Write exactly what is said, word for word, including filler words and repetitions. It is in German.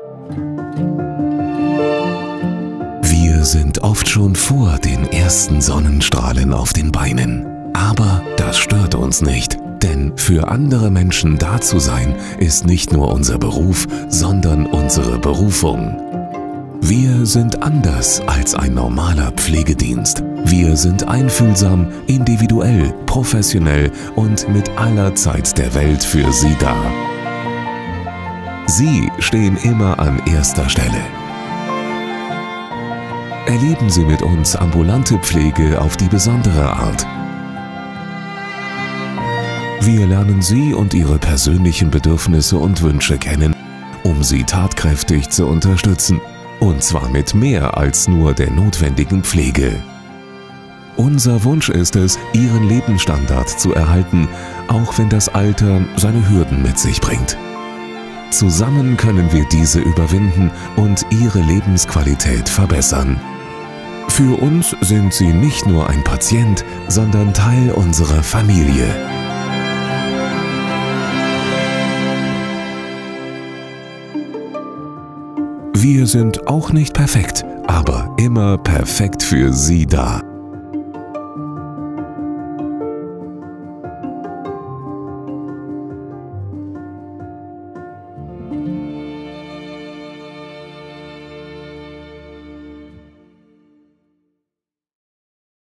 Wir sind oft schon vor den ersten Sonnenstrahlen auf den Beinen. Aber das stört uns nicht, denn für andere Menschen da zu sein, ist nicht nur unser Beruf, sondern unsere Berufung. Wir sind anders als ein normaler Pflegedienst. Wir sind einfühlsam, individuell, professionell und mit aller Zeit der Welt für Sie da. Sie stehen immer an erster Stelle. Erleben Sie mit uns ambulante Pflege auf die besondere Art. Wir lernen Sie und Ihre persönlichen Bedürfnisse und Wünsche kennen, um Sie tatkräftig zu unterstützen. Und zwar mit mehr als nur der notwendigen Pflege. Unser Wunsch ist es, Ihren Lebensstandard zu erhalten, auch wenn das Alter seine Hürden mit sich bringt. Zusammen können wir diese überwinden und Ihre Lebensqualität verbessern. Für uns sind Sie nicht nur ein Patient, sondern Teil unserer Familie. Wir sind auch nicht perfekt, aber immer perfekt für Sie da.